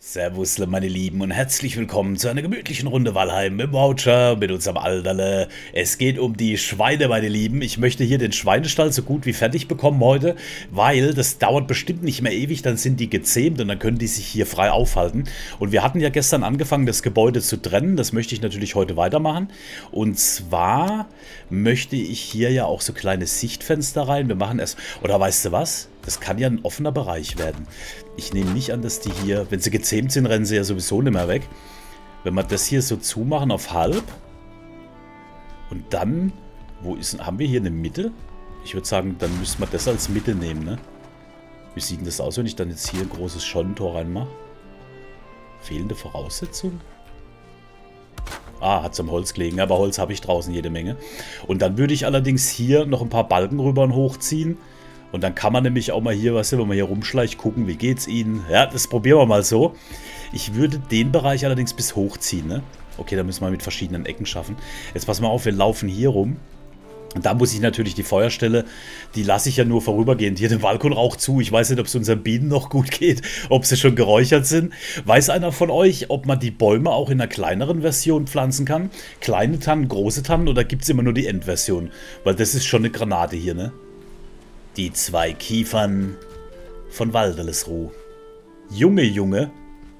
Servus, meine Lieben, und herzlich willkommen zu einer gemütlichen Runde Valheim im Voucher mit unserem Alderle. Es geht um die Schweine, meine Lieben. Ich möchte hier den Schweinestall so gut wie fertig bekommen heute, weil das dauert bestimmt nicht mehr ewig, dann sind die gezähmt und dann können die sich hier frei aufhalten. Und wir hatten ja gestern angefangen, das Gebäude zu trennen. Das möchte ich natürlich heute weitermachen. Und zwar möchte ich hier ja auch so kleine Sichtfenster rein. Wir machen erst, oder weißt du was? Das kann ja ein offener Bereich werden. Ich nehme nicht an, dass die hier, wenn sie gezähmt sind, rennen sie ja sowieso nicht mehr weg. Wenn wir das hier so zumachen auf halb und dann, haben wir hier eine Mitte? Ich würde sagen, dann müssten wir das als Mitte nehmen, ne? Wie sieht denn das aus, wenn ich dann jetzt hier ein großes Scheunentor reinmache? Fehlende Voraussetzung? Ah, hat es am Holz gelegen, aber Holz habe ich draußen jede Menge. Und dann würde ich allerdings hier noch ein paar Balken rüber und hochziehen. Und dann kann man nämlich auch mal hier, weißt du, wenn man hier rumschleicht, gucken, wie geht's ihnen. Ja, das probieren wir mal so. Ich würde den Bereich allerdings bis hochziehen, ne? Okay, da müssen wir mit verschiedenen Ecken schaffen. Jetzt pass mal auf, wir laufen hier rum. Und da muss ich natürlich die Feuerstelle, die lasse ich ja nur vorübergehend hier den Balkonrauch zu. Ich weiß nicht, ob es unseren Bienen noch gut geht, ob sie schon geräuchert sind. Weiß einer von euch, ob man die Bäume auch in einer kleineren Version pflanzen kann? Kleine Tannen, große Tannen oder gibt es immer nur die Endversion? Weil das ist schon eine Granate hier, ne? Die zwei Kiefern von Walderlesruh. Junge.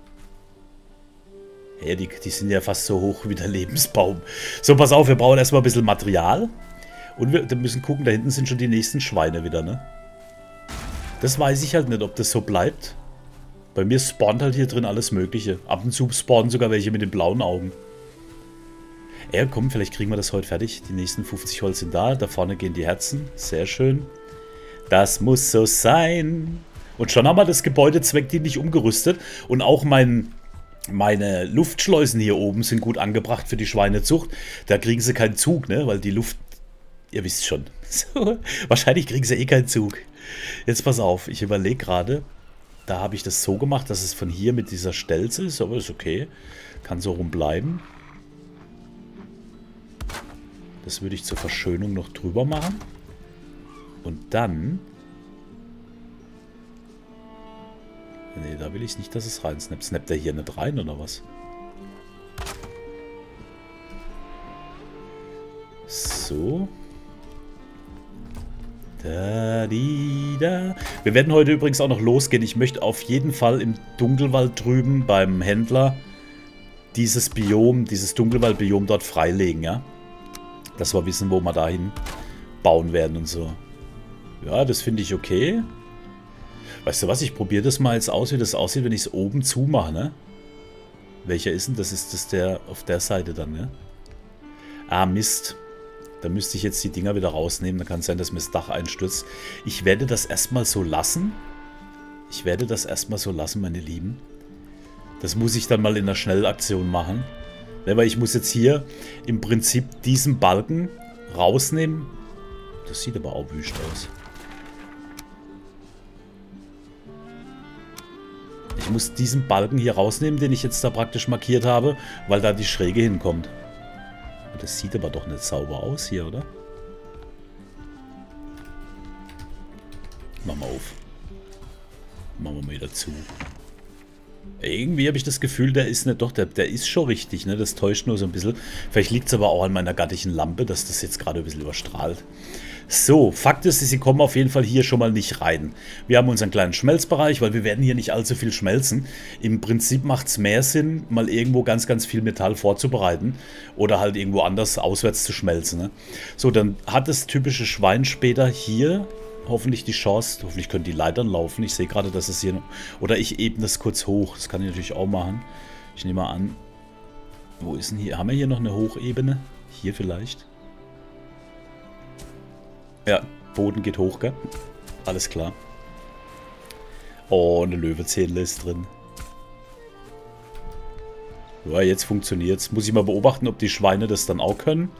Ja, die sind ja fast so hoch wie der Lebensbaum. So, pass auf, wir brauchen erstmal ein bisschen Material. Und wir müssen gucken, da hinten sind schon die nächsten Schweine wieder, ne? Das weiß ich halt nicht, ob das so bleibt. Bei mir spawnt halt hier drin alles Mögliche. Ab und zu spawnen sogar welche mit den blauen Augen. Ja, komm, vielleicht kriegen wir das heute fertig. Die nächsten 50 Holz sind da. Da vorne gehen die Herzen. Sehr schön. Das muss so sein. Und schon haben wir das Gebäude zweckdienlich umgerüstet. Und auch meine Luftschleusen hier oben sind gut angebracht für die Schweinezucht. Da kriegen sie keinen Zug, ne? Weil die Luft... Ihr wisst schon. So, wahrscheinlich kriegen sie eh keinen Zug. Jetzt pass auf, ich überlege gerade. Da habe ich das so gemacht, dass es von hier mit dieser Stelze ist. Aber ist okay. Kann so rum bleiben. Das würde ich zur Verschönung noch drüber machen. Und dann... Ne, da will ich nicht, dass es rein snappt. Snappt der hier nicht rein, oder was? So. Da, die, da. Wir werden heute übrigens auch noch losgehen. Ich möchte auf jeden Fall im Dunkelwald drüben beim Händler dieses Biom, dieses Dunkelwaldbiom dort freilegen, ja? Dass wir wissen, wo wir dahin bauen werden und so. Ja, das finde ich okay. Weißt du was, ich probiere das mal jetzt aus, wie das aussieht, wenn ich es oben zumache, ne? Welcher ist denn das? Ist das der auf der Seite dann, ne? Ah, Mist. Da müsste ich jetzt die Dinger wieder rausnehmen. Da kann es sein, dass mir das Dach einstürzt. Ich werde das erstmal so lassen. Meine Lieben. Das muss ich dann mal in der Schnellaktion machen. Ne, weil ich muss jetzt hier im Prinzip diesen Balken rausnehmen. Das sieht aber auch wüst aus. Ich muss diesen Balken hier rausnehmen, den ich jetzt da praktisch markiert habe, weil da die Schräge hinkommt. Das sieht aber doch nicht sauber aus hier, oder? Mach mal auf. Machen wir mal wieder zu. Irgendwie habe ich das Gefühl, der ist nicht doch, der ist schon richtig, ne? Das täuscht nur so ein bisschen. Vielleicht liegt es aber auch an meiner gattigen Lampe, dass das jetzt gerade ein bisschen überstrahlt. So, Fakt ist, sie kommen auf jeden Fall hier schon mal nicht rein. Wir haben unseren kleinen Schmelzbereich, weil wir werden hier nicht allzu viel schmelzen. Im Prinzip macht es mehr Sinn, mal irgendwo ganz viel Metall vorzubereiten oder halt irgendwo anders auswärts zu schmelzen, ne? So, dann hat das typische Schwein später hier hoffentlich die Chance, hoffentlich können die Leitern laufen. Ich sehe gerade, dass es hier noch... Oder ich ebne das kurz hoch, das kann ich natürlich auch machen. Ich nehme mal an, wo ist denn hier? Haben wir hier noch eine Hochebene? Hier vielleicht? Ja, Boden geht hoch, gell? Alles klar. Oh, eine Löwezähle ist drin. Ja, jetzt funktioniert's. Muss ich mal beobachten, ob die Schweine das dann auch können.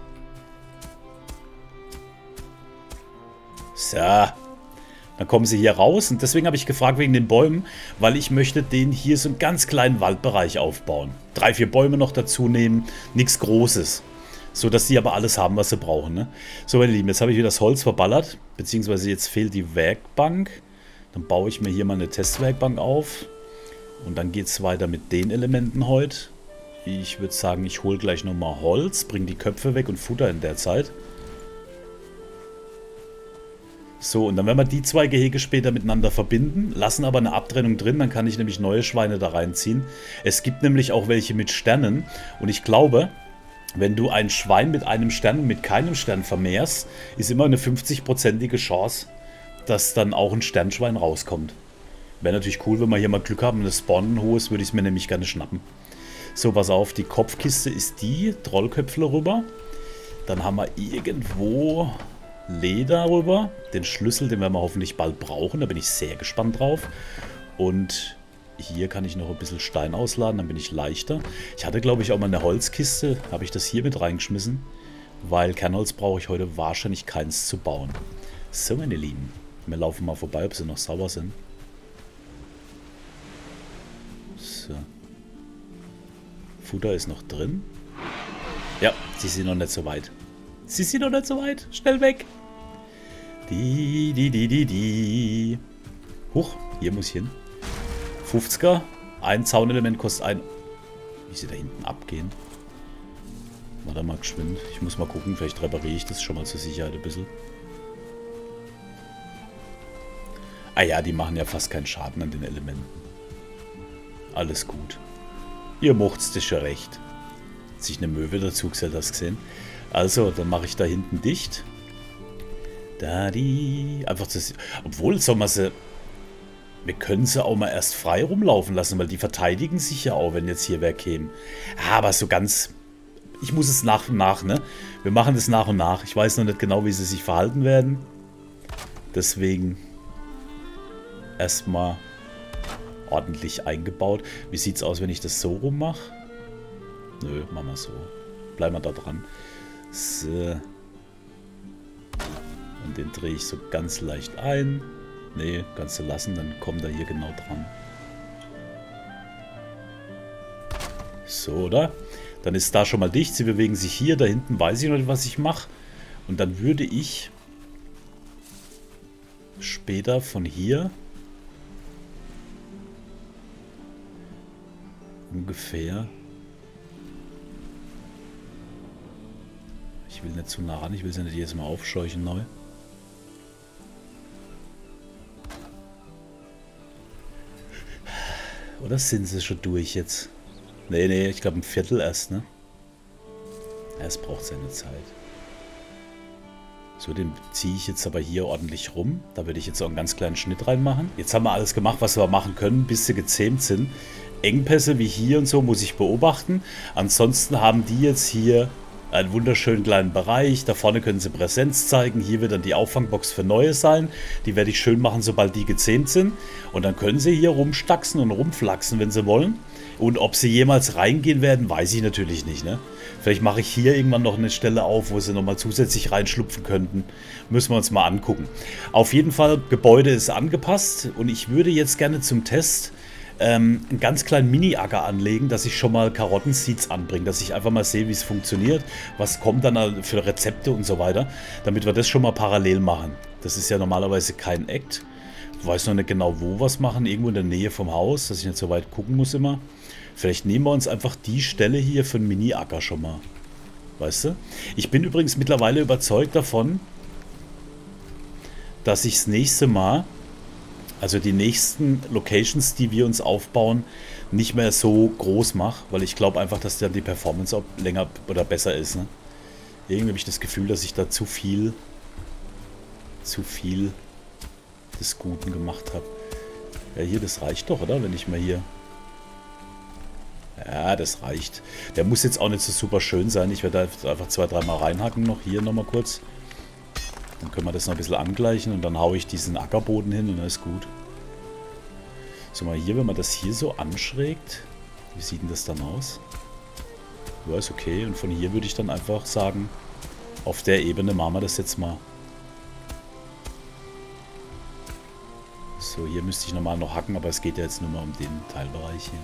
So. Dann kommen sie hier raus. Und deswegen habe ich gefragt wegen den Bäumen, weil ich möchte den hier so einen ganz kleinen Waldbereich aufbauen. 3, 4 Bäume noch dazu nehmen. Nichts Großes. So, dass die aber alles haben, was sie brauchen, ne? So, meine Lieben, jetzt habe ich wieder das Holz verballert. Beziehungsweise jetzt fehlt die Werkbank. Dann baue ich mir hier mal eine Testwerkbank auf. Und dann geht es weiter mit den Elementen heute. Ich würde sagen, ich hole gleich nochmal Holz, bringe die Köpfe weg und Futter in der Zeit. So, und dann werden wir die zwei Gehege später miteinander verbinden, lassen aber eine Abtrennung drin, dann kann ich nämlich neue Schweine da reinziehen. Es gibt nämlich auch welche mit Sternen und ich glaube, wenn du ein Schwein mit einem Stern und mit keinem Stern vermehrst, ist immer eine 50-prozentige Chance, dass dann auch ein Sternschwein rauskommt. Wäre natürlich cool, wenn wir hier mal Glück haben und das Spawn ein hohes, würde ich es mir nämlich gerne schnappen. So, pass auf, die Kopfkiste ist die, Trollköpfe rüber. Dann haben wir irgendwo Leder rüber. Den Schlüssel, den werden wir hoffentlich bald brauchen. Da bin ich sehr gespannt drauf. Und hier kann ich noch ein bisschen Stein ausladen, dann bin ich leichter. Ich hatte, glaube ich, auch mal eine Holzkiste. Habe ich das hier mit reingeschmissen. Weil Kernholz brauche ich heute wahrscheinlich keins zu bauen. So, meine Lieben. Wir laufen mal vorbei, ob sie noch sauber sind. So. Futter ist noch drin. Ja, sie sind noch nicht so weit. Sie sind noch nicht so weit. Schnell weg. Huch, hier muss ich hin. 50er. Ein Zaunelement kostet ein... Wie sie da hinten abgehen. Warte mal geschwind. Ich muss mal gucken. Vielleicht repariere ich das schon mal zur Sicherheit ein bisschen. Ah ja, die machen ja fast keinen Schaden an den Elementen. Alles gut. Ihr macht's das schon recht. Hat sich eine Möwe dazu gesellt, hast du gesehen? Also, dann mache ich da hinten dicht. Da die. Einfach das. Obwohl, soll man sie. Wir können sie auch mal erst frei rumlaufen lassen, weil die verteidigen sich ja auch, wenn jetzt hier wer käme. Aber so ganz. Ich muss es nach und nach, ne? Wir machen das nach und nach. Ich weiß noch nicht genau, wie sie sich verhalten werden. Deswegen. Erstmal ordentlich eingebaut. Wie sieht's aus, wenn ich das so rum mache? Nö, machen wir so. Bleiben wir da dran. So. Und den drehe ich so ganz leicht ein. Nee, kannst du lassen, dann kommt er hier genau dran. So, oder? Dann ist da schon mal dicht. Sie bewegen sich hier. Da hinten weiß ich noch nicht, was ich mache. Und dann würde ich später von hier ungefähr... Ich will nicht zu nah ran, ich will sie nicht jedes Mal aufscheuchen neu. Oder sind sie schon durch jetzt? Nee, ich glaube ein Viertel erst, ne? Es braucht seine Zeit. So, den ziehe ich jetzt aber hier ordentlich rum. Da würde ich jetzt auch einen ganz kleinen Schnitt reinmachen. Jetzt haben wir alles gemacht, was wir machen können, bis sie gezähmt sind. Engpässe wie hier und so muss ich beobachten. Ansonsten haben die jetzt hier einen wunderschönen kleinen Bereich. Da vorne können sie Präsenz zeigen. Hier wird dann die Auffangbox für Neue sein. Die werde ich schön machen, sobald die gezähmt sind. Und dann können sie hier rumstaxen und rumflaxen, wenn sie wollen. Und ob sie jemals reingehen werden, weiß ich natürlich nicht, ne? Vielleicht mache ich hier irgendwann noch eine Stelle auf, wo sie nochmal zusätzlich reinschlupfen könnten. Müssen wir uns mal angucken. Auf jeden Fall, Gebäude ist angepasst. Und ich würde jetzt gerne zum Test einen ganz kleinen Mini-Acker anlegen, dass ich schon mal Karottenseeds anbringe, dass ich einfach mal sehe, wie es funktioniert, was kommt dann für Rezepte und so weiter, damit wir das schon mal parallel machen. Das ist ja normalerweise kein Act. Ich weiß noch nicht genau, wo wir es machen, irgendwo in der Nähe vom Haus, dass ich nicht so weit gucken muss immer. Vielleicht nehmen wir uns einfach die Stelle hier für einen Mini-Acker schon mal. Weißt du? Ich bin übrigens mittlerweile überzeugt davon, dass ich das nächste Mal, also die nächsten Locations, die wir uns aufbauen, nicht mehr so groß mache, weil ich glaube einfach, dass dann die Performance auch länger oder besser ist. Ne? Irgendwie habe ich das Gefühl, dass ich da zu viel des Guten gemacht habe. Ja, hier, das reicht doch, oder? Wenn ich mal hier... Ja, das reicht. Der muss jetzt auch nicht so super schön sein. Ich werde da einfach 2-3 Mal reinhacken noch. Hier nochmal kurz. Dann können wir das noch ein bisschen angleichen und dann haue ich diesen Ackerboden hin und dann ist gut. So, mal hier, wenn man das hier so anschrägt, wie sieht denn das dann aus? Ja, ist okay. Und von hier würde ich dann einfach sagen, auf der Ebene machen wir das jetzt mal. So, hier müsste ich normal noch hacken, aber es geht ja jetzt nur mal um den Teilbereich hier.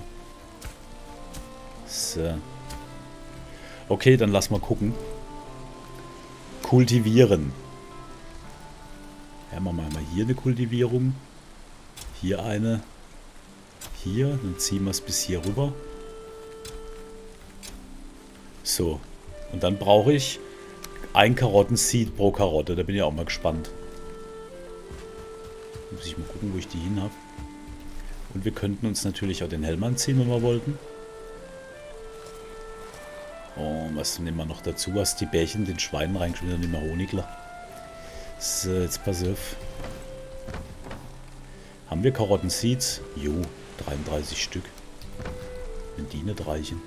So. Okay, dann lass mal gucken. Kultivieren. Ja, machen wir mal hier eine Kultivierung. Hier eine. Hier, dann ziehen wir es bis hier rüber. So. Und dann brauche ich ein Karottenseed pro Karotte. Da bin ich auch mal gespannt. Muss ich mal gucken, wo ich die hin habe. Und wir könnten uns natürlich auch den Helm anziehen, wenn wir wollten. Oh, was nehmen wir noch dazu? Was die Bärchen den Schweinen reingeschmissen, dann nehmen wir Honigler. So, jetzt pass auf. Haben wir Karottenseeds? Jo, 33 Stück. Wenn die nicht reichen.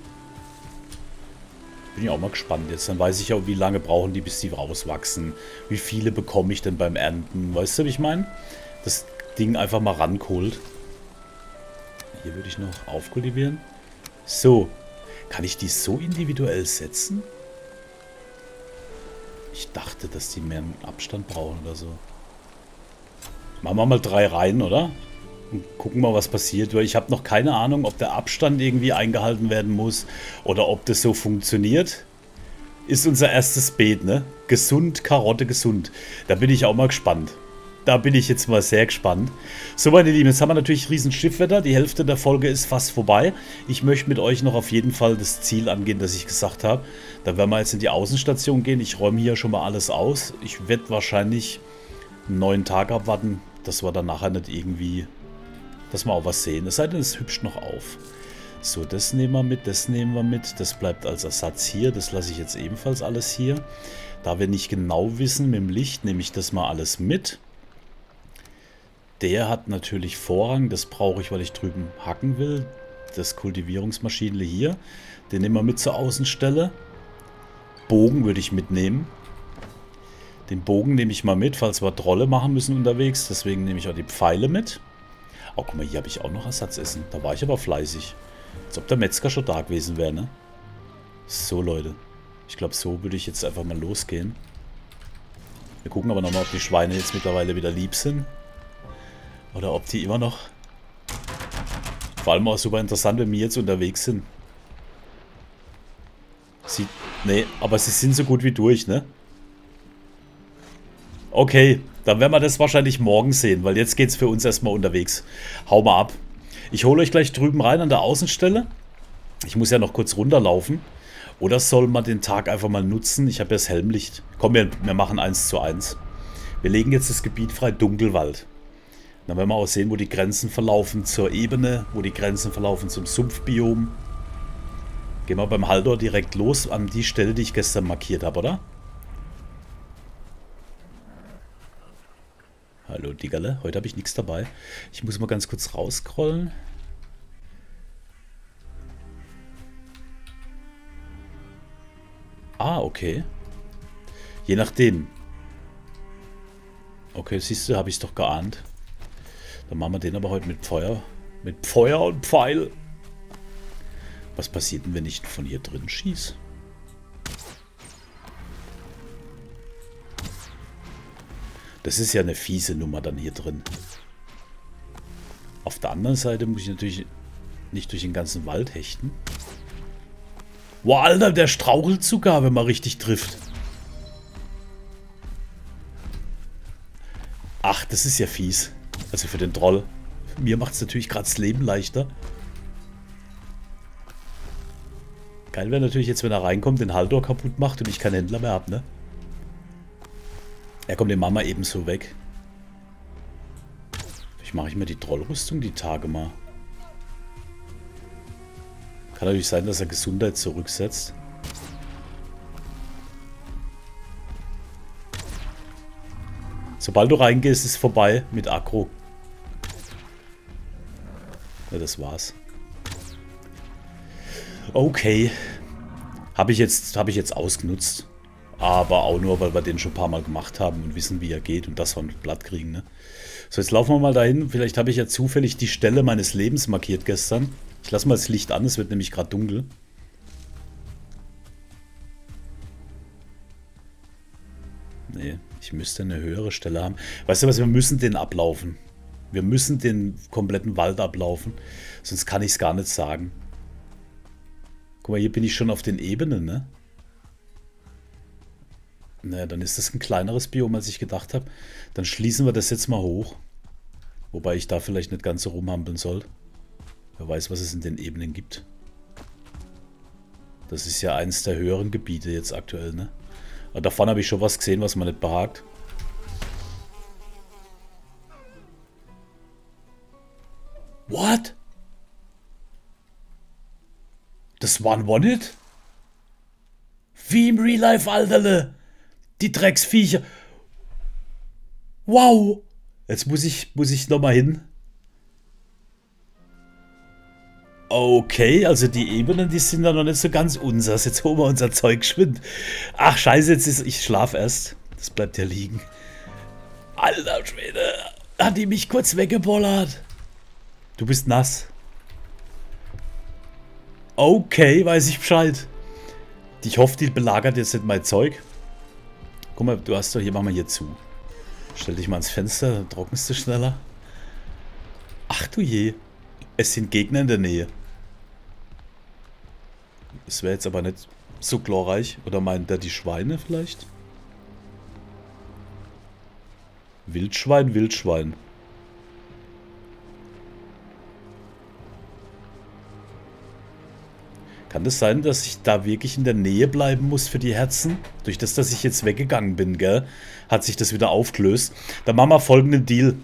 Bin ich auch mal gespannt jetzt. Dann weiß ich auch, wie lange brauchen die, bis die rauswachsen. Wie viele bekomme ich denn beim Ernten? Weißt du, wie ich meine? Das Ding einfach mal rangeholt. Hier würde ich noch aufkultivieren. So. Kann ich die so individuell setzen? Ich dachte, dass die mehr Abstand brauchen oder so. Machen wir mal 3 rein, oder? Und gucken mal, was passiert. Weil ich habe noch keine Ahnung, ob der Abstand irgendwie eingehalten werden muss oder ob das so funktioniert. Ist unser erstes Beet, ne? Gesund, Karotte, gesund. Da bin ich auch mal gespannt. Da bin ich jetzt mal sehr gespannt. So, meine Lieben, jetzt haben wir natürlich riesen Schiffwetter. Die Hälfte der Folge ist fast vorbei. Ich möchte mit euch noch auf jeden Fall das Ziel angehen, das ich gesagt habe. Da werden wir jetzt in die Außenstation gehen. Ich räume hier schon mal alles aus. Ich werde wahrscheinlich einen neuen Tag abwarten, dass wir dann nachher nicht irgendwie, dass wir auch was sehen. Es sei denn, es hübscht noch auf. So, das nehmen wir mit, das nehmen wir mit. Das bleibt als Ersatz hier. Das lasse ich jetzt ebenfalls alles hier. Da wir nicht genau wissen mit dem Licht, nehme ich das mal alles mit. Der hat natürlich Vorrang, das brauche ich, weil ich drüben hacken will. Das Kultivierungsmaschinenle hier, den nehmen wir mit zur Außenstelle. Bogen würde ich mitnehmen. Den Bogen nehme ich mal mit, falls wir Trolle machen müssen unterwegs. Deswegen nehme ich auch die Pfeile mit. Oh, guck mal, hier habe ich auch noch Ersatzessen. Da war ich aber fleißig. Als ob der Metzger schon da gewesen wäre, ne? So, Leute. Ich glaube, so würde ich jetzt einfach mal losgehen. Wir gucken aber nochmal, ob die Schweine jetzt mittlerweile wieder lieb sind. Oder ob die immer noch... Vor allem auch super interessant, wenn wir jetzt unterwegs sind. Nee, aber sie sind so gut wie durch, ne? Okay, dann werden wir das wahrscheinlich morgen sehen, weil jetzt geht es für uns erstmal unterwegs. Hau mal ab. Ich hole euch gleich drüben rein an der Außenstelle. Ich muss ja noch kurz runterlaufen. Oder soll man den Tag einfach mal nutzen? Ich habe ja das Helmlicht. Komm, wir machen 1:1. Wir legen jetzt das Gebiet frei, Dunkelwald. Dann werden wir auch sehen, wo die Grenzen verlaufen zur Ebene, wo die Grenzen verlaufen zum Sumpfbiom. Gehen wir beim Haldor direkt los an die Stelle, die ich gestern markiert habe, oder? Hallo Diggerle, heute habe ich nichts dabei. Ich muss mal ganz kurz rausscrollen. Ah, okay. Je nachdem. Okay, siehst du, habe ich es doch geahnt. Dann machen wir den aber heute mit Feuer. Mit Feuer und Pfeil. Was passiert denn, wenn ich von hier drin schieße? Das ist ja eine fiese Nummer dann hier drin. Auf der anderen Seite muss ich natürlich nicht durch den ganzen Wald hechten. Wow, Alter, der strauchelt sogar, wenn man richtig trifft. Ach, das ist ja fies. Also für den Troll. Mir macht es natürlich gerade das Leben leichter. Geil wäre natürlich jetzt, wenn er reinkommt, den Haldor kaputt macht und ich keinen Händler mehr habe, ne? Ja, komm, den machen wir ebenso weg. Vielleicht mache ich mir die Trollrüstung die Tage mal. Kann natürlich sein, dass er Gesundheit zurücksetzt. Sobald du reingehst, ist es vorbei mit Aggro. Ja, das war's. Okay. Habe ich jetzt ausgenutzt. Aber auch nur, weil wir den schon ein paar Mal gemacht haben und wissen, wie er geht und das wir mit Blatt kriegen, ne? So, jetzt laufen wir mal dahin. Vielleicht habe ich ja zufällig die Stelle meines Lebens markiert gestern. Ich lasse mal das Licht an, es wird nämlich gerade dunkel. Nee, ich müsste eine höhere Stelle haben. Weißt du was, wir müssen den ablaufen. Wir müssen den kompletten Wald ablaufen. Sonst kann ich es gar nicht sagen. Guck mal, hier bin ich schon auf den Ebenen, ne? Naja, dann ist das ein kleineres Biom, als ich gedacht habe. Dann schließen wir das jetzt mal hoch. Wobei ich da vielleicht nicht ganz so rumhampeln soll. Wer weiß, was es in den Ebenen gibt. Das ist ja eins der höheren Gebiete jetzt aktuell, ne? Aber davon habe ich schon was gesehen, was mir nicht behagt. What? Das war ein One-Hit? Wie im Real Life, Alterle. Die Drecksviecher. Wow. Jetzt muss ich nochmal hin. Okay, also die Ebenen, die sind da noch nicht so ganz unsers. Jetzt holen wir unser Zeug geschwind. Ach, scheiße, jetzt ist... Ich schlafe erst. Das bleibt ja liegen. Alter Schwede. Hat die mich kurz weggebollert. Du bist nass. Okay, weiß ich Bescheid. Ich hoffe, die belagert jetzt nicht mein Zeug. Guck mal, du hast doch... Hier, machen wir hier zu. Stell dich mal ans Fenster, dann trocknest du schneller. Ach du je. Es sind Gegner in der Nähe. Es wäre jetzt aber nicht so glorreich. Oder meint er die Schweine vielleicht? Wildschwein, Wildschwein. Kann es sein, dass ich da wirklich in der Nähe bleiben muss für die Herzen? Durch das, dass ich jetzt weggegangen bin, gell? Hat sich das wieder aufgelöst. Dann machen wir folgenden Deal.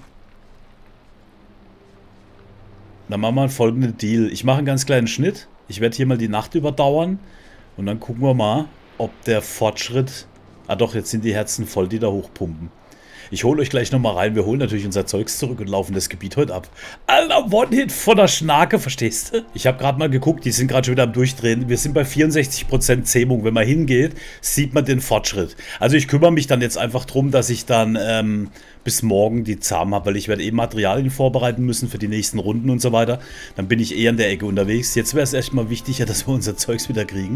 Ich mache einen ganz kleinen Schnitt. Ich werde hier mal die Nacht überdauern. Und dann gucken wir mal, ob der Fortschritt... Ah doch, jetzt sind die Herzen voll, die da hochpumpen. Ich hole euch gleich nochmal rein. Wir holen natürlich unser Zeugs zurück und laufen das Gebiet heute ab. Alter, One-Hit von der Schnake, verstehst du? Ich habe gerade mal geguckt, die sind gerade schon wieder am Durchdrehen. Wir sind bei 64% Zähmung. Wenn man hingeht, sieht man den Fortschritt. Also ich kümmere mich dann jetzt einfach drum, dass ich dann bis morgen die zahm habe, weil ich werde eben Materialien vorbereiten müssen für die nächsten Runden und so weiter. Dann bin ich eher in der Ecke unterwegs. Jetzt wäre es erstmal wichtiger, dass wir unser Zeugs wieder kriegen.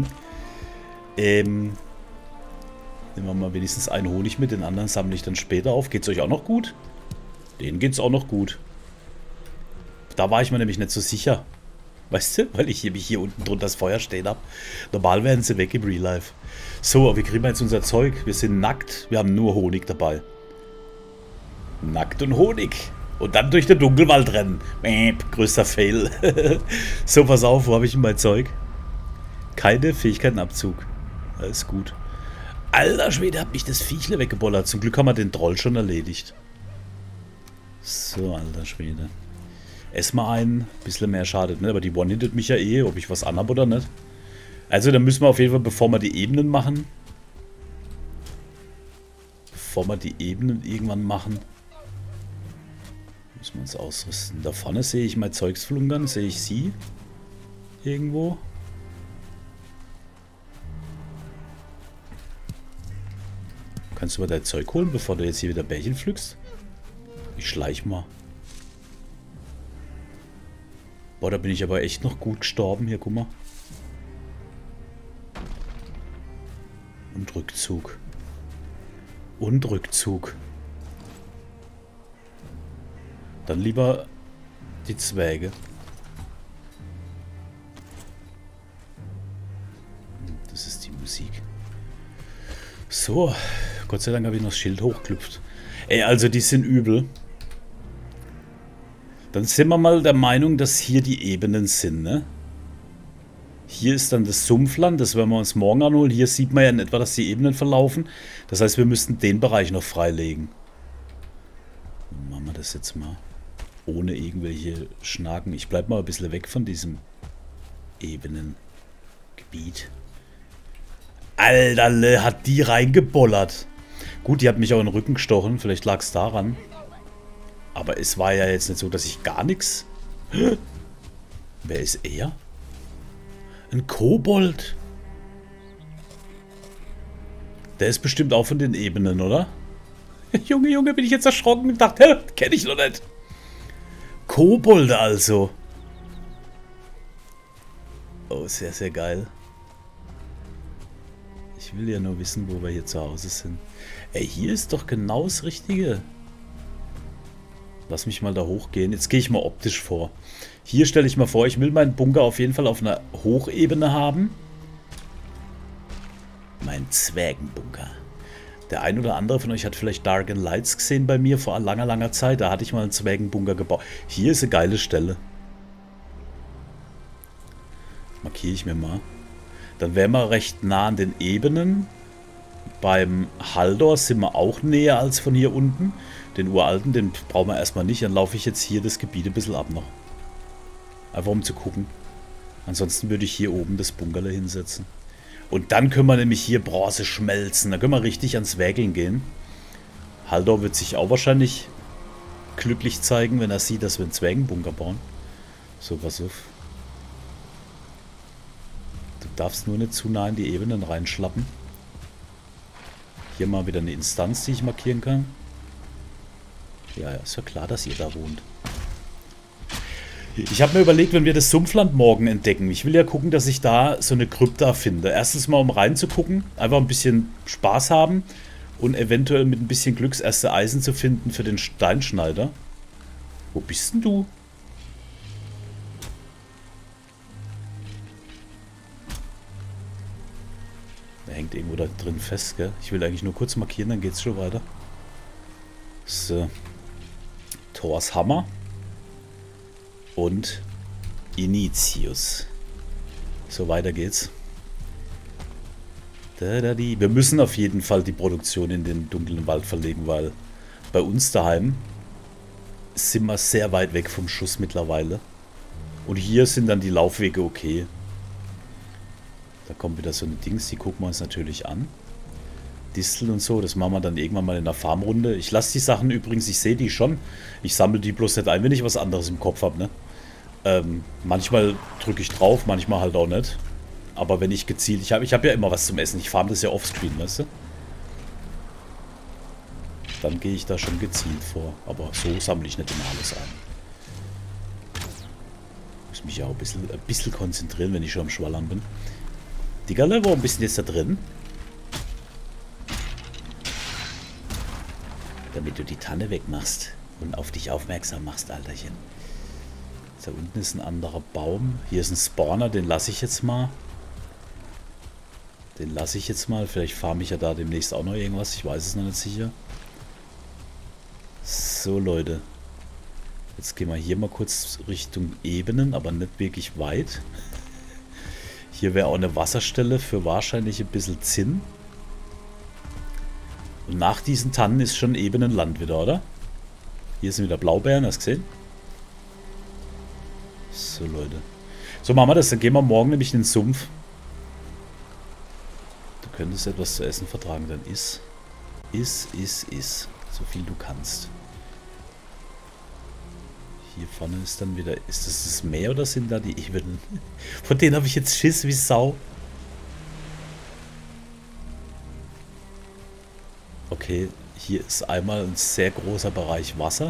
Nehmen wir mal wenigstens einen Honig mit, den anderen sammle ich dann später auf. Geht's euch auch noch gut? Denen geht's auch noch gut. Da war ich mir nämlich nicht so sicher. Weißt du? Weil ich mich hier unten drunter das Feuer stehen habe. Normal wären sie weg im Real Life. So, wie kriegen wir jetzt unser Zeug? Wir sind nackt. Wir haben nur Honig dabei. Nackt und Honig. Und dann durch den Dunkelwald rennen. Größter Fail. So, pass auf. Wo habe ich denn mein Zeug? Keine Fähigkeitenabzug. Alles gut. Alter Schwede, hat mich das Viechle weggebollert. Zum Glück haben wir den Troll schon erledigt. So, alter Schwede. Ess mal einen. Bisschen mehr schadet, ne? Aber die One-Hittet mich ja eh, ob ich was anhab oder nicht. Also, dann müssen wir auf jeden Fall, bevor wir die Ebenen machen. Irgendwann machen. Müssen wir uns ausrüsten. Da vorne sehe ich mein Zeugs flunkern. Sehe ich sie? Irgendwo. Kannst du mal dein Zeug holen, bevor du jetzt hier wieder Bärchen pflückst? Ich schleich mal. Boah, da bin ich aber echt noch gut gestorben. Hier, guck mal. Und Rückzug. Und Rückzug. Dann lieber die Zwerge. Das ist die Musik. So, Gott sei Dank habe ich noch das Schild hochgeklüpft. Ey, also die sind übel. Dann sind wir mal der Meinung, dass hier die Ebenen sind, ne? Hier ist dann das Sumpfland, das werden wir uns morgen anholen. Hier sieht man ja in etwa, dass die Ebenen verlaufen. Das heißt, wir müssten den Bereich noch freilegen. Dann machen wir das jetzt mal. Ohne irgendwelche Schnaken. Ich bleibe mal ein bisschen weg von diesem Ebenengebiet. Alter, hat die reingebollert. Gut, die hat mich auch in den Rücken gestochen. Vielleicht lag es daran. Aber es war ja jetzt nicht so, dass ich gar nichts... Wer ist er? Ein Kobold. Der ist bestimmt auch von den Ebenen, oder? Junge, Junge, bin ich jetzt erschrocken und dachte, kenne ich noch nicht. Kobolde also. Oh, sehr, sehr geil. Ich will ja nur wissen, wo wir hier zu Hause sind. Ey, hier ist doch genau das Richtige. Lass mich mal da hochgehen. Jetzt gehe ich mal optisch vor. Hier stelle ich mal vor, ich will meinen Bunker auf jeden Fall auf einer Hochebene haben. Mein Zwergenbunker. Der ein oder andere von euch hat vielleicht Dark and Lights gesehen bei mir vor langer, langer Zeit. Da hatte ich mal einen Zwergenbunker gebaut. Hier ist eine geile Stelle. Markiere ich mir mal. Dann wären wir recht nah an den Ebenen. Beim Haldor sind wir auch näher als von hier unten. Den uralten, den brauchen wir erstmal nicht. Dann laufe ich jetzt hier das Gebiet ein bisschen ab noch. Einfach um zu gucken. Ansonsten würde ich hier oben das Bunkerle hinsetzen. Und dann können wir nämlich hier Bronze schmelzen. Da können wir richtig ans Wägeln gehen. Haldor wird sich auch wahrscheinlich glücklich zeigen, wenn er sieht, dass wir einen Zwergenbunker bauen. So, pass auf. Du darfst nur nicht zu nah in die Ebenen reinschlappen. Hier mal wieder eine Instanz, die ich markieren kann. Ja, ist ja klar, dass ihr da wohnt. Ich habe mir überlegt, wenn wir das Sumpfland morgen entdecken. Ich will ja gucken, dass ich da so eine Krypta finde. Erstens mal, um reinzugucken. Einfach ein bisschen Spaß haben. Und eventuell mit ein bisschen Glücks erste Eisen zu finden für den Steinschneider. Wo bist denn du? Der hängt irgendwo da drin fest, gell? Ich will eigentlich nur kurz markieren, dann geht's schon weiter. So. Thors Hammer. Und Initius. So, weiter geht's. Wir müssen auf jeden Fall die Produktion in den dunklen Wald verlegen, weil bei uns daheim sind wir sehr weit weg vom Schuss mittlerweile. Und hier sind dann die Laufwege okay. Da kommt wieder so ein Dings, die gucken wir uns natürlich an. Disteln und so, das machen wir dann irgendwann mal in der Farmrunde. Ich lasse die Sachen übrigens, ich sehe die schon. Ich sammle die bloß nicht ein, wenn ich was anderes im Kopf habe, ne? Manchmal drücke ich drauf, manchmal halt auch nicht. Aber wenn ich gezielt, ich hab ja immer was zum Essen. Ich farm das ja offscreen, weißt du? Dann gehe ich da schon gezielt vor. Aber so sammle ich nicht immer alles ein. Muss mich ja auch ein bisschen konzentrieren, wenn ich schon am Schwallern bin. Diggerle, warum bist du jetzt da drin? Damit du die Tanne wegmachst und auf dich aufmerksam machst, Alterchen. Da unten ist ein anderer Baum. Hier ist ein Spawner, den lasse ich jetzt mal. Den lasse ich jetzt mal. Vielleicht farme ich ja da demnächst auch noch irgendwas. Ich weiß es noch nicht sicher. So, Leute. Jetzt gehen wir hier mal kurz Richtung Ebenen, aber nicht wirklich weit. Hier wäre auch eine Wasserstelle für wahrscheinlich ein bisschen Zinn. Und nach diesen Tannen ist schon Ebenenland wieder, oder? Hier sind wieder Blaubeeren, hast du gesehen? So, Leute. So, machen wir das. Dann gehen wir morgen nämlich in den Sumpf. Du könntest etwas zu essen vertragen. Dann iss. Iss. So viel du kannst. Hier vorne ist dann wieder... Ist das das Meer oder sind da die Ebenen? Von denen habe ich jetzt Schiss wie Sau. Okay, hier ist einmal ein sehr großer Bereich Wasser.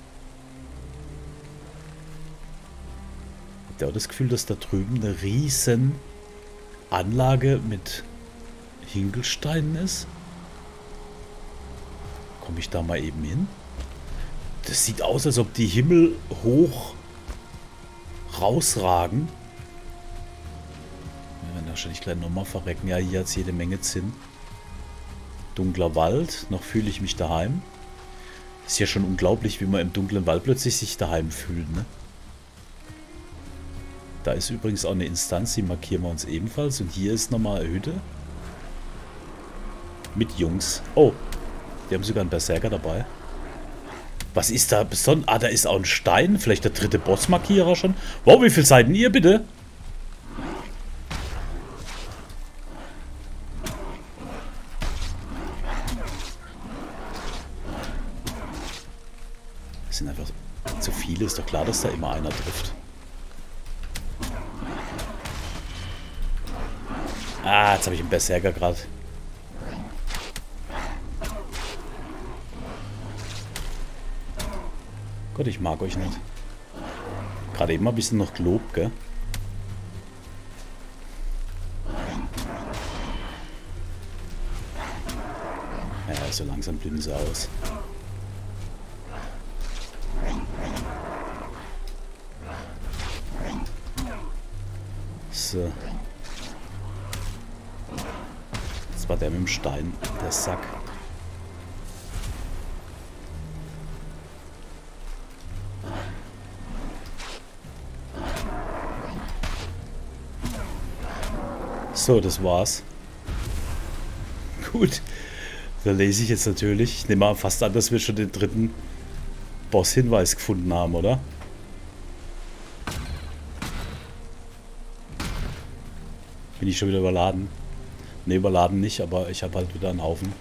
Ich habe das Gefühl, dass da drüben eine riesen Anlage mit Hinkelsteinen ist. Komme ich da mal eben hin? Das sieht aus, als ob die Himmel hoch rausragen. Wir werden wahrscheinlich gleich nochmal verrecken. Ja, hier hat es jede Menge Zinn. Dunkler Wald. Noch fühle ich mich daheim. Ist ja schon unglaublich, wie man im dunklen Wald plötzlich sich daheim fühlt, ne? Da ist übrigens auch eine Instanz, die markieren wir uns ebenfalls. Und hier ist nochmal eine Hütte. Mit Jungs. Oh, die haben sogar einen Berserker dabei. Was ist da besonders? Ah, da ist auch ein Stein. Vielleicht der dritte Bossmarkierer schon. Wow, wie viele Seiten ihr bitte? Das sind einfach zu viele. Ist doch klar, dass da immer einer trifft. Ah, jetzt habe ich einen Berserker gerade. Gott, ich mag euch nicht. Gerade eben ein bisschen noch gelobt, gell? Ja, so langsam blühen sie aus. So. Das war der mit dem Stein, der Sack. So, das war's. Gut. Da lese ich jetzt natürlich. Ich nehme mal fast an, dass wir schon den dritten Boss-Hinweis gefunden haben, oder? Bin ich schon wieder überladen? Ne, überladen nicht, aber ich habe halt wieder einen Haufen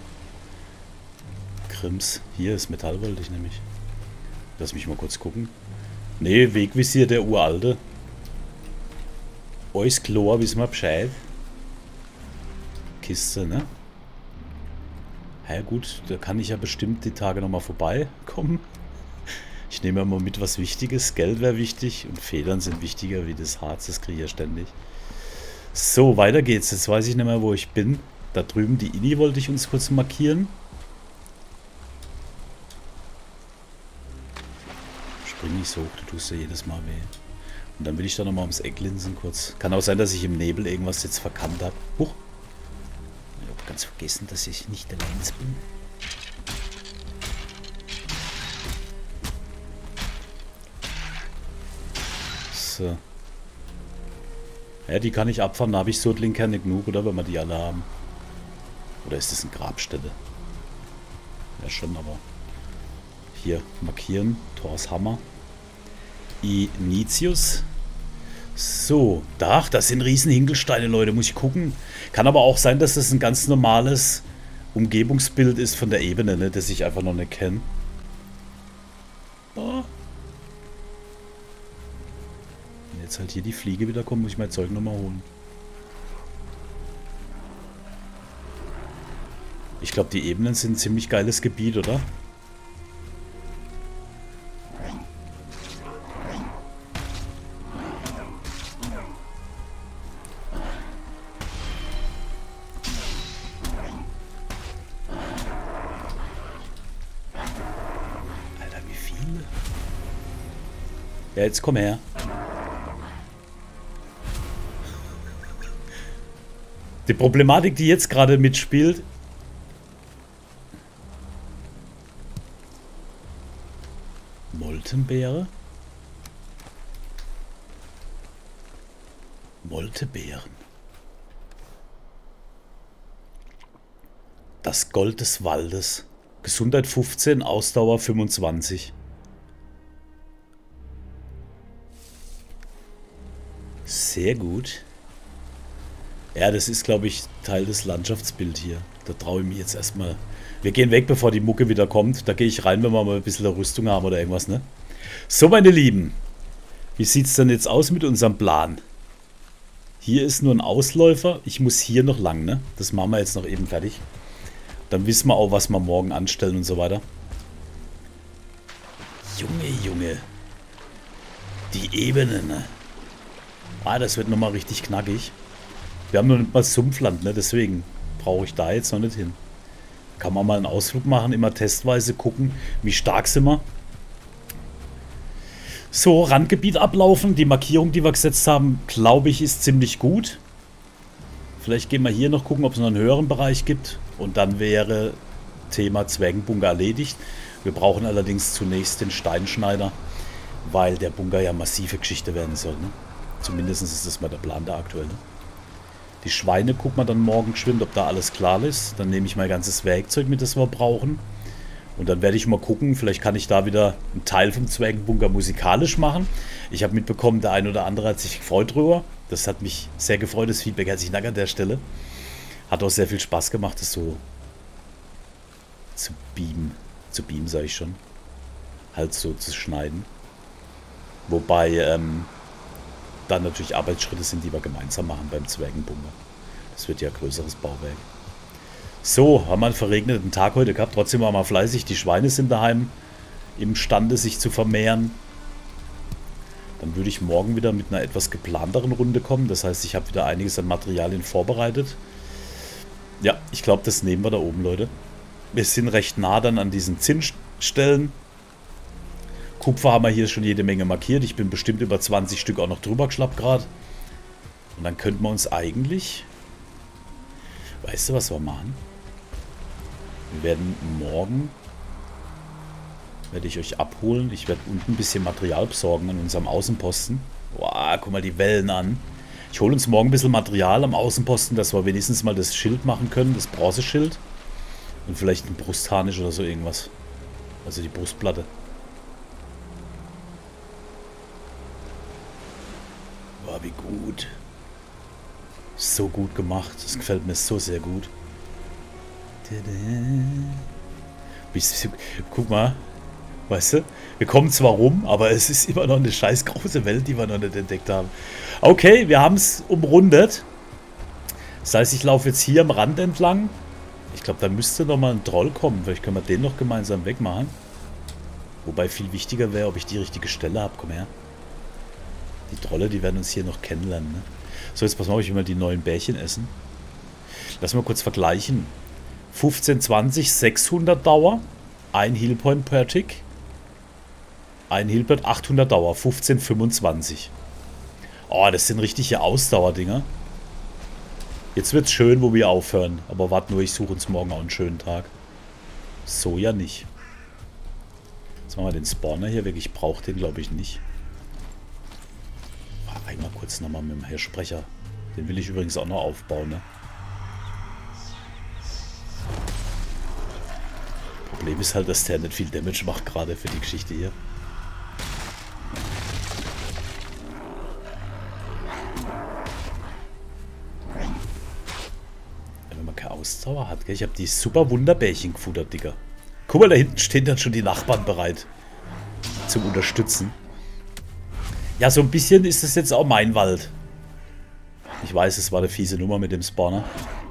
Krims. Hier ist Metall, wollte ich nämlich. Lass mich mal kurz gucken. Ne, Wegvisier der uralte. Alles klar, wissen wir Bescheid. Kiste, ne? Ja gut, da kann ich ja bestimmt die Tage nochmal vorbeikommen. Ich nehme mal mit was Wichtiges. Geld wäre wichtig und Federn sind wichtiger wie das Harz, das kriege ich ja ständig. So, weiter geht's. Jetzt weiß ich nicht mehr, wo ich bin. Da drüben die Inni wollte ich uns kurz markieren. Spring nicht so hoch, du tust ja jedes Mal weh. Und dann will ich da nochmal ums Eck linsen kurz. Kann auch sein, dass ich im Nebel irgendwas jetzt verkannt habe. Huch. Ich habe ganz vergessen, dass ich nicht der Lens bin. So. Ja, die kann ich abfahren. Da habe ich Sodling-Kerne genug, oder? Wenn wir die alle haben. Oder ist das eine Grabstätte? Ja, schon, aber... Hier, markieren. Thors Hammer. Initius. So, das sind riesen Hinkelsteine, Leute. Muss ich gucken. Kann aber auch sein, dass das ein ganz normales Umgebungsbild ist von der Ebene, ne? Das ich einfach noch nicht kenne. Oh. Wenn jetzt halt hier die Fliege wieder kommt, muss ich mein Zeug nochmal holen. Ich glaube, die Ebenen sind ein ziemlich geiles Gebiet, oder? Alter, wie viele? Ja, jetzt komm her. Die Problematik, die jetzt gerade mitspielt... Moltenbeere? Moltebeeren. Das Gold des Waldes. Gesundheit 15, Ausdauer 25. Sehr gut. Ja, das ist, glaube ich, Teil des Landschaftsbilds hier. Da traue ich mich jetzt erstmal. Wir gehen weg, bevor die Mucke wieder kommt. Da gehe ich rein, wenn wir mal ein bisschen Rüstung haben oder irgendwas, ne? So, meine Lieben. Wie sieht es denn jetzt aus mit unserem Plan? Hier ist nur ein Ausläufer. Ich muss hier noch lang, ne? Das machen wir jetzt noch eben fertig. Dann wissen wir auch, was wir morgen anstellen und so weiter. Junge, Junge. Die Ebene, ne? Ah, das wird nochmal richtig knackig. Wir haben noch nicht mal Sumpfland, ne? Deswegen brauche ich da jetzt noch nicht hin. Kann man mal einen Ausflug machen, immer testweise gucken, wie stark sind wir. So, Randgebiet ablaufen. Die Markierung, die wir gesetzt haben, glaube ich, ist ziemlich gut. Vielleicht gehen wir hier noch gucken, ob es noch einen höheren Bereich gibt. Und dann wäre Thema Zwergenbunker erledigt. Wir brauchen allerdings zunächst den Steinschneider, weil der Bunker ja massive Geschichte werden soll, ne? Zumindest ist das mal der Plan da aktuell, ne? Die Schweine guckt man dann morgen geschwind, ob da alles klar ist. Dann nehme ich mein ganzes Werkzeug mit, das wir brauchen. Und dann werde ich mal gucken, vielleicht kann ich da wieder einen Teil vom Zwergenbunker musikalisch machen. Ich habe mitbekommen, der ein oder andere hat sich gefreut drüber. Das hat mich sehr gefreut, das Feedback. Herzlichen Dank an der Stelle. Hat auch sehr viel Spaß gemacht, das so zu beamen. Zu beamen, sage ich schon. Halt so zu schneiden. Wobei, dann natürlich Arbeitsschritte sind, die wir gemeinsam machen beim Zwergenbunker. Das wird ja ein größeres Bauwerk. So, haben wir einen verregneten Tag heute gehabt. Trotzdem waren wir fleißig. Die Schweine sind daheim imstande, sich zu vermehren. Dann würde ich morgen wieder mit einer etwas geplanteren Runde kommen. Das heißt, ich habe wieder einiges an Materialien vorbereitet. Ja, ich glaube, das nehmen wir da oben, Leute. Wir sind recht nah dann an diesen Zinnstellen. Kupfer haben wir hier schon jede Menge markiert. Ich bin bestimmt über 20 Stück auch noch drüber geschlappt gerade. Und dann könnten wir uns eigentlich... Weißt du, was wir machen? Wir werden morgen... Werde ich euch abholen. Ich werde unten ein bisschen Material besorgen an unserem Außenposten. Boah, guck mal die Wellen an. Ich hole uns morgen ein bisschen Material am Außenposten, dass wir wenigstens mal das Schild machen können, das Bronzeschild. Und vielleicht ein Brustharnisch oder so irgendwas. Also die Brustplatte. Boah, wie gut. So gut gemacht. Das gefällt mir so sehr gut. Guck mal. Weißt du? Wir kommen zwar rum, aber es ist immer noch eine scheiß große Welt, die wir noch nicht entdeckt haben. Okay, wir haben es umrundet. Das heißt, ich laufe jetzt hier am Rand entlang. Ich glaube, da müsste noch mal ein Troll kommen. Vielleicht können wir den noch gemeinsam wegmachen. Wobei viel wichtiger wäre, ob ich die richtige Stelle habe. Komm her. Die Trolle, die werden uns hier noch kennenlernen. Ne? So, jetzt pass mal auf, ich will mal die neuen Bärchen essen. Lass mal kurz vergleichen. 1520, 600 Dauer. Ein Healpoint per Tick. Ein Healpoint, 800 Dauer. 1525. Oh, das sind richtige Ausdauerdinger. Jetzt wird's schön, wo wir aufhören. Aber warte nur, ich suche uns morgen auch einen schönen Tag. So ja nicht. Jetzt machen wir den Spawner hier weg. Ich brauche den, glaube ich, nicht. Einmal kurz nochmal mit dem Hersprecher. Den will ich übrigens auch noch aufbauen, ne? Problem ist halt, dass der nicht viel Damage macht, gerade für die Geschichte hier. Wenn man keine Ausdauer hat, gell? Ich habe die super Wunderbärchen gefuttert, Digga. Guck mal, da hinten stehen dann schon die Nachbarn bereit zum Unterstützen. Ja, so ein bisschen ist das jetzt auch mein Wald. Ich weiß, es war eine fiese Nummer mit dem Spawner.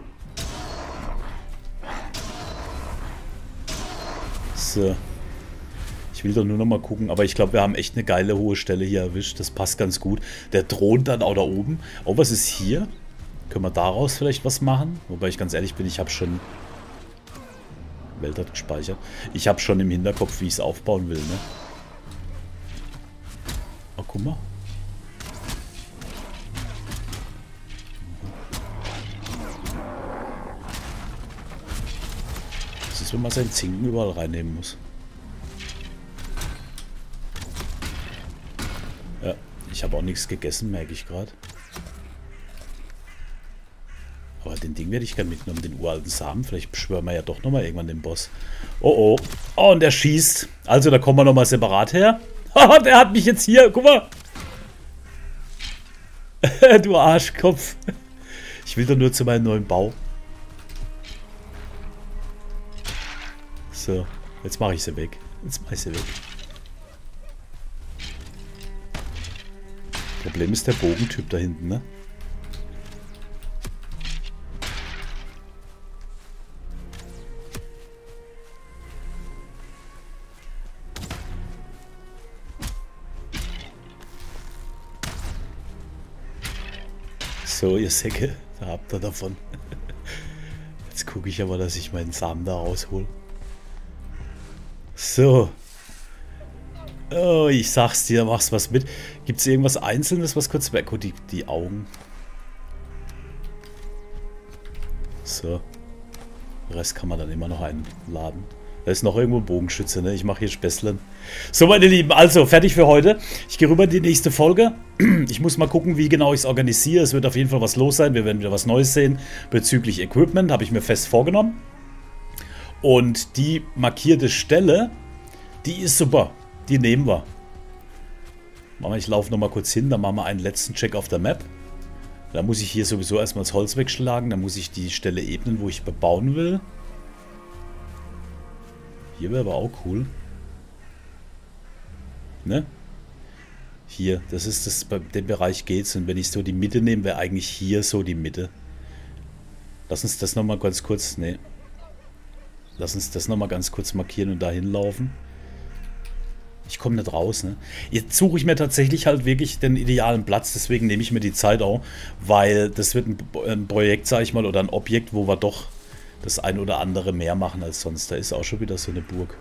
So. Ich will doch nur noch mal gucken, aber ich glaube, wir haben echt eine geile hohe Stelle hier erwischt. Das passt ganz gut. Der thront dann auch da oben. Oh, was ist hier? Können wir daraus vielleicht was machen? Wobei ich ganz ehrlich bin, ich habe schon... Welt hat gespeichert. Ich habe schon im Hinterkopf, wie ich es aufbauen will, ne? Oh, guck mal. Das ist, wenn man seinen Zinken überall reinnehmen muss. Ja, ich habe auch nichts gegessen, merke ich gerade. Aber den Ding werde ich gerne mitnehmen, den uralten Samen. Vielleicht beschwören wir ja doch nochmal irgendwann den Boss. Oh, oh. Oh, und der schießt. Also, da kommen wir nochmal separat her. Haha, der hat mich jetzt hier. Guck mal. Du Arschkopf. Ich will doch nur zu meinem neuen Bau. So, jetzt mache ich sie weg. Jetzt mache ich sie weg. Problem ist der Bogentyp da hinten, ne? So, ihr Säcke, da habt ihr davon. Jetzt gucke ich aber, dass ich meinen Samen da raushol. So. Oh, ich sag's dir, machst was mit. Gibt's irgendwas Einzelnes, was kurz weg? Oh, die Augen. So. Den Rest kann man dann immer noch einladen. Da ist noch irgendwo ein Bogenschütze, ne? Ich mache hier Späßlein. So, meine Lieben, also fertig für heute. Ich gehe rüber in die nächste Folge. Ich muss mal gucken, wie genau ich es organisiere. Es wird auf jeden Fall was los sein. Wir werden wieder was Neues sehen bezüglich Equipment. Habe ich mir fest vorgenommen. Und die markierte Stelle, die ist super. Die nehmen wir. Ich laufe nochmal kurz hin. Dann machen wir einen letzten Check auf der Map. Da muss ich hier sowieso erstmal das Holz wegschlagen. Dann muss ich die Stelle ebnen, wo ich bebauen will. Hier wäre aber auch cool. Ne? Hier, das ist das, bei dem Bereich geht's. Und wenn ich so die Mitte nehme, wäre eigentlich hier so die Mitte. Lass uns das nochmal ganz kurz, ne. Lass uns das nochmal ganz kurz markieren und dahin laufen. Ich komme nicht raus, ne. Jetzt suche ich mir tatsächlich halt wirklich den idealen Platz, deswegen nehme ich mir die Zeit auch, weil das wird ein Projekt, sage ich mal, oder ein Objekt, wo wir doch das ein oder andere mehr machen als sonst. Da ist auch schon wieder so eine Burg.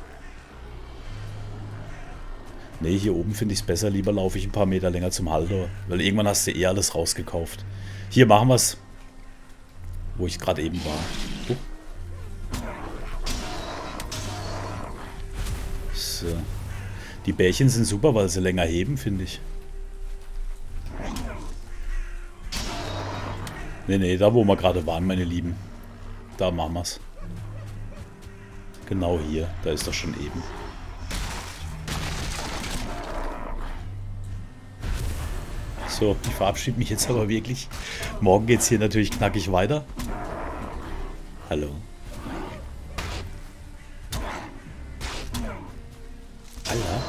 Ne, hier oben finde ich es besser. Lieber laufe ich ein paar Meter länger zum Halter. Weil irgendwann hast du eh alles rausgekauft. Hier machen wir es. Wo ich gerade eben war. So. Die Bärchen sind super, weil sie länger heben, finde ich. Nee, da wo wir gerade waren, meine Lieben. Da machen wir's. Genau hier. Da ist doch schon eben. So, ich verabschiede mich jetzt aber wirklich. Morgen geht's hier natürlich knackig weiter. Hallo. Alter.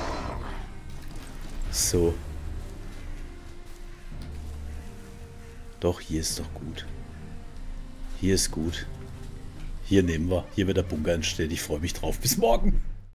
So. Doch, hier ist doch gut. Hier ist gut. Hier nehmen wir. Hier wird der Bunker entstehen. Ich freue mich drauf. Bis morgen.